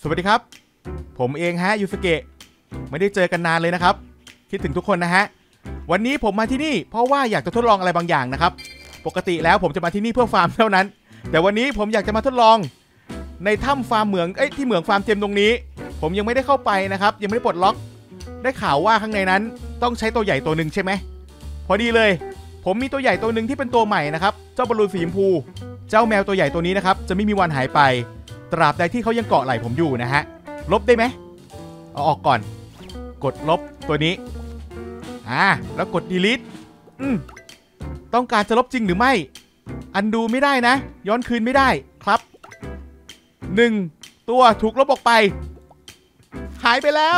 สวัสดีครับผมเองฮะยูสเกะไม่ได้เจอกันนานเลยนะครับคิดถึงทุกคนนะฮะวันนี้ผมมาที่นี่เพราะว่าอยากจะทดลองอะไรบางอย่างนะครับปกติแล้วผมจะมาที่นี่เพื่อฟาร์มเท่านั้นแต่วันนี้ผมอยากจะมาทดลองในถ้ำฟาร์มเหมืองที่เหมืองฟาร์มเจมตรงนี้ผมยังไม่ได้เข้าไปนะครับยังไม่ได้ปลดล็อกได้ข่าวว่าข้างในนั้นต้องใช้ตัวใหญ่ตัวหนึ่งใช่ไหมพอดีเลยผมมีตัวใหญ่ตัวหนึ่งที่เป็นตัวใหม่นะครับเจ้าบอลลูนสีชมพูเจ้าแมวตัวใหญ่ตัวนี้นะครับจะไม่มีวันหายไปตราบใดที่เขายังเกาะไหล่ผมอยู่นะฮะลบได้ไหมเอาออกก่อนกดลบตัวนี้แล้วกด delete ต้องการจะลบจริงหรือไม่อันดูไม่ได้นะย้อนคืนไม่ได้ครับ1ตัวถูกลบออกไปหายไปแล้ว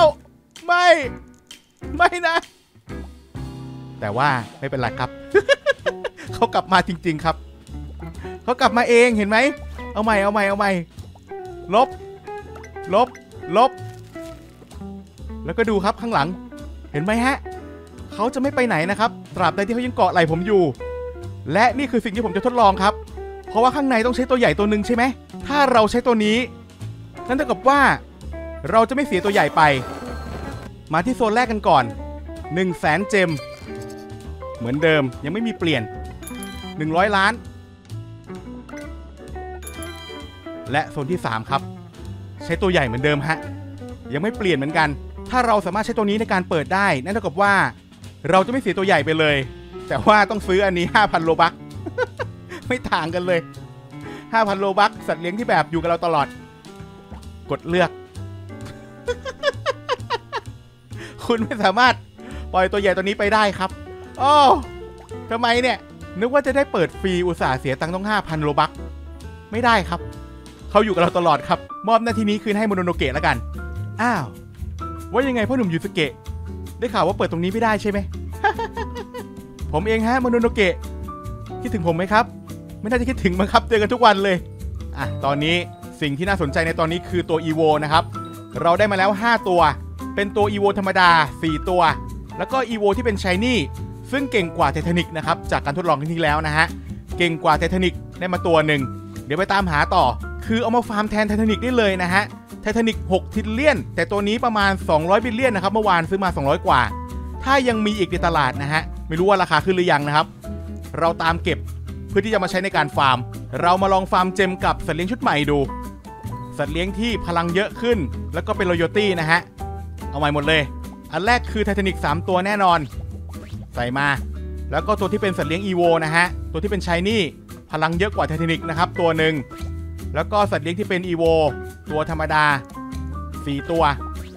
ไม่นะแต่ว่าไม่เป็นไรครับ เขากลับมาจริงๆครับเขากลับมาเองเห็นไหมเอาใหม่ลบแล้วก็ดูครับข้างหลังเห็นไหมฮะเขาจะไม่ไปไหนนะครับตราบใดที่เขายังเกาะไหล่ผมอยู่และนี่คือสิ่งที่ผมจะทดลองครับเพราะว่าข้างในต้องใช้ตัวใหญ่ตัวหนึ่งใช่ไหมถ้าเราใช้ตัวนี้นั่นเท่ากับว่าเราจะไม่เสียตัวใหญ่ไปมาที่โซนแรกกันก่อน100,000 เจมเหมือนเดิมยังไม่มีเปลี่ยน100 ล้านและโซนที่3ครับใช้ตัวใหญ่เหมือนเดิมฮะยังไม่เปลี่ยนเหมือนกันถ้าเราสามารถใช้ตัวนี้ในการเปิดได้นั่นเท่ากับว่าเราจะไม่เสียตัวใหญ่ไปเลยแต่ว่าต้องซื้ออันนี้ 5,000 โลบัค ไม่ต่างกันเลย 5,000 โลบัคสัตว์เลี้ยงที่แบบอยู่กับเราตลอดกดเลือก คุณไม่สามารถปล่อยตัวใหญ่ตัวนี้ไปได้ครับอ้อทำไมเนี่ยนึกว่าจะได้เปิดฟรีอุตส่าห์เสียตังค์ต้อง 5,000 โลบัคไม่ได้ครับเขาอยู่กับเราตลอดครับมอบหน้าที่นี้คืนให้โมโนโนเกะแล้วกันอ้าวว่ายังไงพ่อหนุ่มยูสเกะได้ข่าวว่าเปิดตรงนี้ไม่ได้ใช่ไหม ผมเองฮะโมโนโนเกะคิดถึงผมไหมครับไม่น่าจะคิดถึงมั้งครับเจอกันทุกวันเลยตอนนี้สิ่งที่น่าสนใจในตอนนี้คือตัวอีโวนะครับเราได้มาแล้ว5ตัวเป็นตัวอีโวธรรมดา4ตัวแล้วก็อีโวที่เป็นชายนี่ซึ่งเก่งกว่าไททานิกนะครับจากการทดลองครั้งที่แล้วนะฮะเก่งกว่าไททานิกได้มาตัวหนึ่งเดี๋ยวไปตามหาต่อคือเอามาฟาร์มแทนไททานิกได้เลยนะฮะไททานิก6 ทิลเลียนแต่ตัวนี้ประมาณ200 บิลเลียนนะครับเมื่อวานซื้อมา200 กว่าถ้ายังมีอีกในตลาดนะฮะไม่รู้ว่าราคาขึ้นหรือยังนะครับเราตามเก็บเพื่อที่จะมาใช้ในการฟาร์มเรามาลองฟาร์มเจมกับสัตว์เลี้ยงชุดใหม่ดูสัตว์เลี้ยงที่พลังเยอะขึ้นแล้วก็เป็นรอยัลตี้นะฮะเอาใหม่หมดเลยอันแรกคือไททานิก3ตัวแน่นอนใส่มาแล้วก็ตัวที่เป็นสัตว์เลี้ยงอีโวนะฮะตัวที่เป็นชายนี่พลังเยอะกว่าไททานิกนะครับตัวหนึ่งแล้วก็สัตว์เลี้ยงที่เป็นอีโวตัวธรรมดา4ตัว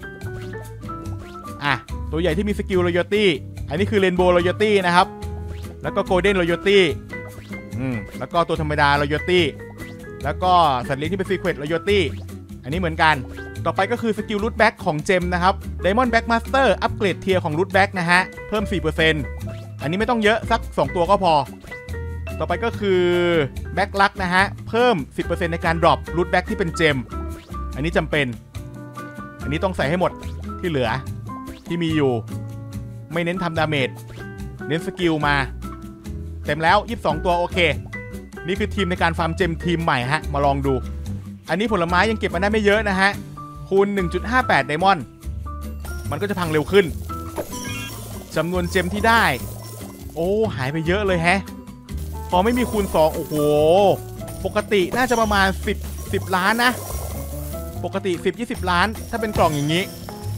ตัวใหญ่ที่มีสกิลรอยัลตี้อันนี้คือเรนโบว์รอยัลตี้นะครับแล้วก็โกลเด้นรอยัลตี้แล้วก็ตัวธรรมดารอยัลตี้แล้วก็สัตว์เลี้ยงที่เป็นซีเครตรอยัลตี้อันนี้เหมือนกันต่อไปก็คือสกิลรูทแบ็กของเจมนะครับไดมอนด์แบ็กมาสเตอร์อัปเกรดเทียร์ของรูทแบ็กนะฮะเพิ่ม 4% อันนี้ไม่ต้องเยอะสัก2ตัวก็พอต่อไปก็คือแบ็กลักนะฮะเพิ่ม 10% ในการดรอปรูทแบ็กที่เป็นเจมอันนี้จำเป็นอันนี้ต้องใส่ให้หมดที่เหลือที่มีอยู่ไม่เน้นทำดาเมจเน้นสกิลมาเต็มแล้ว22ตัวโอเคนี่คือทีมในการฟาร์มเจมทีมใหม่ฮะมาลองดูอันนี้ผลไม้ยังเก็บมาได้ไม่เยอะนะฮะคูณ 1.58 ไดมอนด์มันก็จะพังเร็วขึ้นจำนวนเจมที่ได้โอ้หายไปเยอะเลยแฮะพอไม่มีคูณ2โอ้โหปกติน่าจะประมาณ10 ล้านนะปกติ 10-20 ล้านถ้าเป็นกล่องอย่างนี้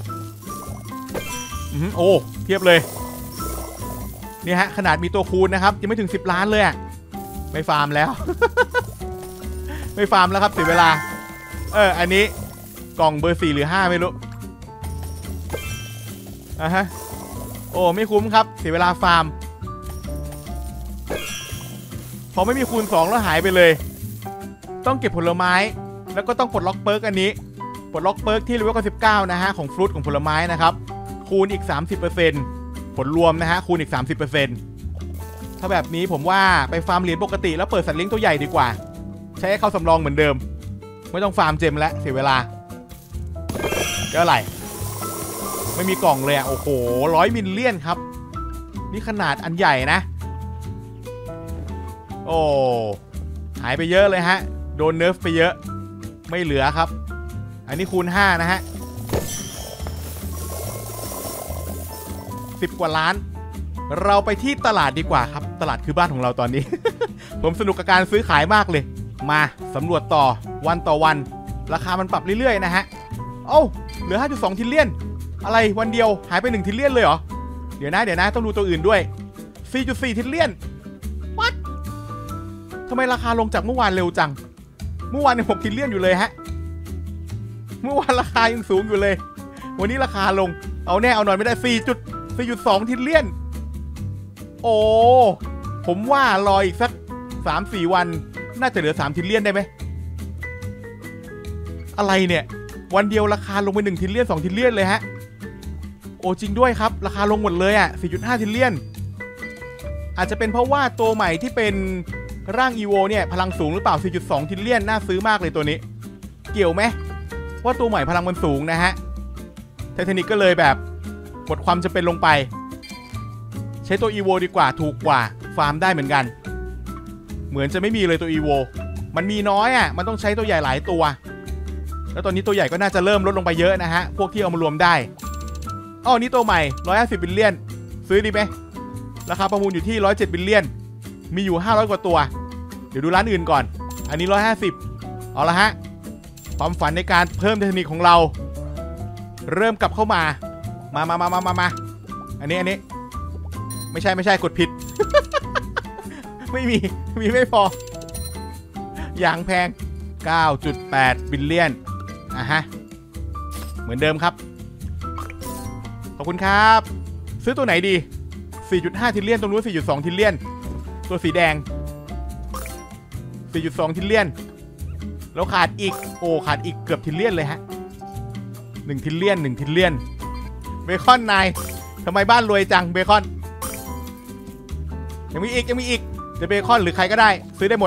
โอ้เทียบเลยนี่ฮะขนาดมีตัวคูณนะครับยังไม่ถึง10 ล้านเลยไม่ฟาร์มแล้ว ไม่ฟาร์มแล้วครับเสียเวลาอันนี้กล่องเบอร์4หรือ5ไม่รู้โอ้ไม่คุ้มครับเสียเวลาฟาร์มพอไม่มีคูณ2แล้วหายไปเลยต้องเก็บผลไม้แล้วก็ต้องปลดล็อกเปิร์กอันนี้ปลดล็อกเปิร์กที่เลเวล19นะฮะของฟรุตของผลไม้นะครับคูณอีก 30% ผลรวมนะฮะคูณอีก 30% ถ้าแบบนี้ผมว่าไปฟาร์มเหรียญปกติแล้วเปิดสัตว์เลี้ยงตัวใหญ่ดีกว่าใช้ให้เข้าสำรองเหมือนเดิมไม่ต้องฟาร์มเจมแล้วเสียเวลาเท่าไหร่ไม่มีกล่องเลยโอ้โห100 มิลเลียนครับนี่ขนาดอันใหญ่นะโอ้หายไปเยอะเลยฮะโดนเนิร์ฟไปเยอะไม่เหลือครับอันนี้คูณ5นะฮะ10 กว่าล้านเราไปที่ตลาดดีกว่าครับตลาดคือบ้านของเราตอนนี้ ผมสนุกกับการซื้อขายมากเลยมาสำรวจต่อวันต่อวันราคามันปรับเรื่อยๆนะฮะเอ้าเหลือ 5.2 ทิลเลียนอะไรวันเดียวหายไป1ทิลเลียนเลยเหรอเดี๋ยวนะต้องดูตัวอื่นด้วย 4.4 ทิลเลียนวัดทำไมราคาลงจากเมื่อวานเร็วจังเมื่อวานยัง6ทิลเลียนอยู่เลยฮะเมื่อวานราคายังสูงอยู่เลยวันนี้ราคาลงเอาแน่เอาหน่อยไม่ได้ 4.2 ทิลเลียนโอ้ผมว่ารออีกสัก 3-4 วันน่าจะเหลือ3ทิลเลียนได้ไหมอะไรเนี่ยวันเดียวราคาลงไป1ทิลเลียน2ทิลเลียนเลยฮะโอ้จริงด้วยครับราคาลงหมดเลยอ่ะ 4.5 ทิลเลียนอาจจะเป็นเพราะว่าตัวใหม่ที่เป็นร่างอีโวเนี่ยพลังสูงหรือเปล่า 4.2 ทิลเลียนน่าซื้อมากเลยตัวนี้เกี่ยวไหมว่าตัวใหม่พลังมันสูงนะฮะไททานิกก็เลยแบบหมดความจำเป็นลงไปใช้ตัวอีโวดีกว่าถูกกว่าฟาร์มได้เหมือนกันเหมือนจะไม่มีเลยตัวอีโวมันมีน้อยอ่ะมันต้องใช้ตัวใหญ่หลายตัวแล้วตอนนี้ตัวใหญ่ก็น่าจะเริ่มลดลงไปเยอะนะฮะพวกที่เอามารวมได้อ้อนี่ตัวใหม่150 บิลเลียนซื้อดีไหมราคาประมูลอยู่ที่107 บิลเลียนมีอยู่500 กว่าตัวเดี๋ยวดูร้านอื่นก่อนอันนี้150เอาละฮะความฝันในการเพิ่มเทคนิคของเราเริ่มกลับเข้ามาอันนี้ไม่ใช่กดผิด ไม่มีไม่พออย่างแพง 9.8 บิลเลียนฮะเหมือนเดิมครับขอบคุณครับซื้อตัวไหนดี 4.5 ทิลเลียนตรงนู้น 4.2 ทิลเลียนตัวสีแดง 4.2 ทิลเลียนแล้วขาดอีกขาดอีกเกือบทิลเลียนเลยฮะ1 ทิลเลียนเบคอนนายทำไมบ้านรวยจังเบคอนยังมีอีกจะเบคอนหรือใครก็ได้ซื้อได้หมด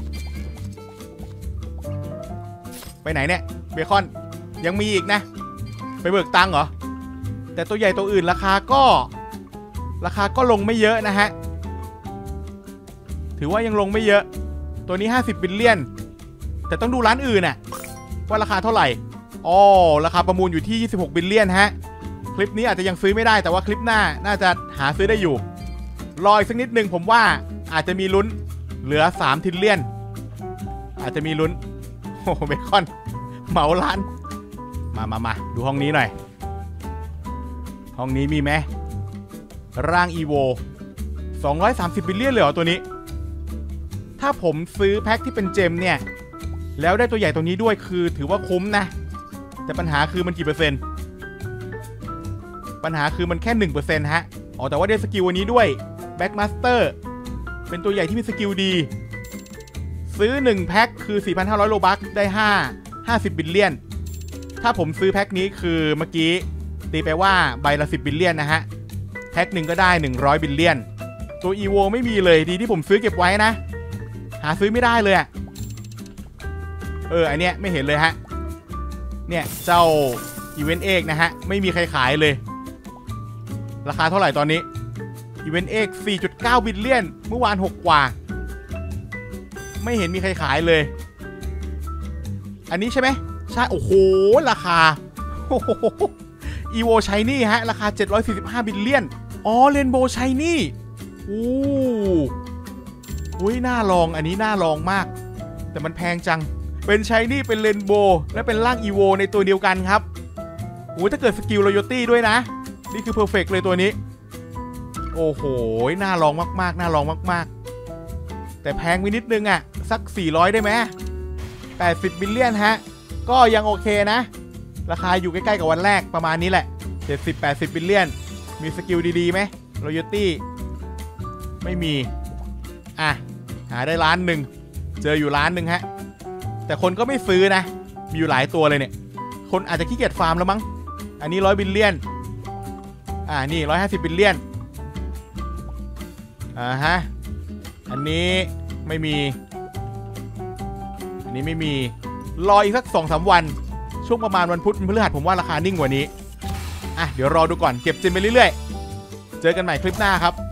ไปไหนเนี่ยเบคอนยังมีอีกนะไปเบิกตังค์เหรอแต่ตัวใหญ่ตัวอื่นราคาก็ลงไม่เยอะนะฮะถือว่ายังลงไม่เยอะตัวนี้50 บิลเลียนแต่ต้องดูร้านอื่นน่ะว่าราคาเท่าไหร่ราคาประมูลอยู่ที่26 บิลเลียนฮะคลิปนี้อาจจะยังซื้อไม่ได้แต่ว่าคลิปหน้าน่าจะหาซื้อได้อยู่รออีกสักนิดนึงผมว่าอาจจะมีลุ้นเหลือ3 ทิลเลียนอาจจะมีลุ้นโอ้เบคอนเหมาล้านมาดูห้องนี้หน่อยห้องนี้มีไหมร่างอีโว230 บิลเลียนเลยเหรอตัวนี้ถ้าผมซื้อแพ็คที่เป็นเจมเนี่ยแล้วได้ตัวใหญ่ตัวนี้ด้วยคือถือว่าคุ้มนะแต่ปัญหาคือมันกี่เปอร์เซ็นต์ปัญหาคือมันแค่ 1% ฮะแต่ว่าได้สกิลวันนี้ด้วยแบ็คมาสเตอร์เป็นตัวใหญ่ที่มีสกิลดีซื้อ1แพ็คคือ 4,500 โลบัคได้50 บิลเลียนถ้าผมซื้อแพ็คนี้คือเมื่อกี้ตีไปว่าใบละ10 บิลเลียนนะฮะแพ็คหนึ่งก็ได้100 บิลเลียนตัวอีโวไม่มีเลยดีที่ผมซื้อเก็บไว้นะหาซื้อไม่ได้เลยอันเนี้ยไม่เห็นเลยฮะเนี่ยเจ้าอีเวนต์เอกนะฮะไม่มีใครขายเลยราคาเท่าไหร่ตอนนี้อีเวนต์เอก 4.9 บิลเลียนเมื่อวาน6 กว่าไม่เห็นมีใครขายเลยอันนี้ใช่ไหมใช่โอ้โหราคาอีโวชัยนี่ฮะราคา745 บิลเลียนเรนโบว์ชัยนี่น่าลองอันนี้น่าลองมากแต่มันแพงจังเป็นชัยนี่เป็นเรนโบว์และเป็นร่างอีโวในตัวเดียวกันครับถ้าเกิดสกิลรอยัลตี้ด้วยนะนี่คือเพอร์เฟกต์เลยตัวนี้โอ้โหน่าลองมากแต่แพงไปนิดนึงสัก400ได้ไหม80 บิลเลียนฮะก็ยังโอเคนะราคาอยู่ใกล้ๆกับวันแรกประมาณนี้แหละ70-80 บิลเลียนมีสกิลดีๆไหมรอยัลตี้ไม่มีหาได้1 ล้านเจออยู่1 ล้านฮะแต่คนก็ไม่ซื้อนะมีอยู่หลายตัวเลยเนี่ยคนอาจจะขี้เกียจฟาร์มแล้วมั้งอันนี้100 บิลเลียนนี่150 บิลเลียนอันนี้ไม่มีอันนี้ไม่มีรออีกสัก 2-3 วันช่วงประมาณวันพุธพฤหัสผมว่าราคานิ่งกว่านี้เดี๋ยวรอดูก่อนเก็บเจนไปเรื่อยๆเจอกันใหม่คลิปหน้าครับ